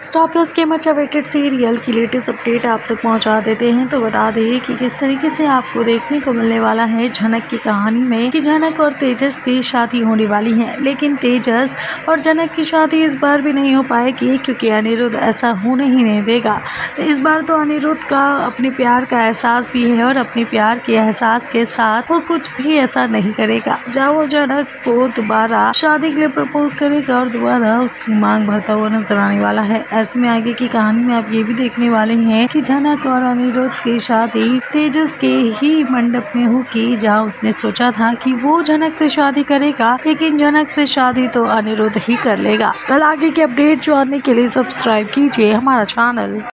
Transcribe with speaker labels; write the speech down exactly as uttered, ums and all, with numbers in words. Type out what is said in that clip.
Speaker 1: Star Plus के much awaited serial की latest update आप तक पहुंचा देते हैं। तो बता दें कि किस तरीके से आपको देखने को मिलने वाला है झनक की कहानी में कि झनक और तेजस की शादी होने वाली है, लेकिन तेजस और झनक की शादी इस बार भी नहीं हो पाएगी क्योंकि अनिरुद्ध ऐसा होने ही नहीं देगा। तो इस बार तो अनिरुद्ध का अपने प्यार का एहसास भी है और अपने प्यार के एहसास के साथ वो कुछ भी ऐसा नहीं करेगा जहाँ वो झनक को दोबारा शादी के लिए प्रपोज करेगा और दोबारा उसकी मांग भरता हुआ नजर आने वाला है। ऐसे में आगे की कहानी में आप ये भी देखने वाले हैं कि झनक और अनिरुद्ध की शादी तेजस के ही मंडप में होगी जहां उसने सोचा था कि वो झनक से शादी करेगा, लेकिन झनक से शादी तो अनिरुद्ध ही कर लेगा। कल आगे की अपडेट जानने के लिए सब्सक्राइब कीजिए हमारा चैनल।